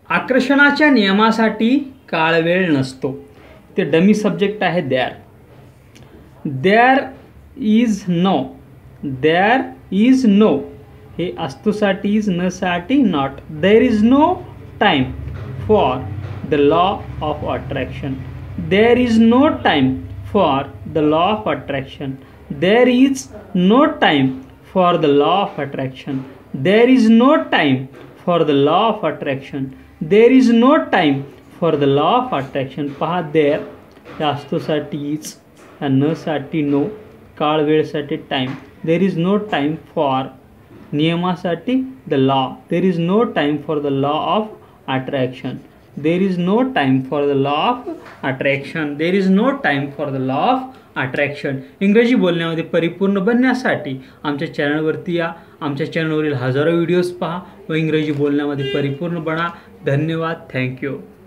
आकर्षणाच्या नियमासाठी काळ वेळ नसतो. ते डमी सब्जेक्ट आहे there. There is no. There is no हे असतोसाठी इज नसाठी not. There is no time for the law of attraction. There is no time for the law of attraction. There is no time for the law of attraction. There is no time for the law of attraction. There is no time for the law of attraction. पहा, there या असतोसाठी is, या नसाठी no, काळ वेळसाठी time. There is no time for नियमासाठी the law. There is no time for the law of attraction. There is no time for the law of attraction. There is no time for the law of attraction. इंग्रजी बोलण्यामध्ये परिपूर्ण बनण्यासाठी आमच्या चॅनलवरती या. आमच्या चॅनलवरील हजारो व्हिडिओज पहा व इंग्रजी बोलण्यामध्ये परिपूर्ण बना. धन्यवाद. थँक्यू.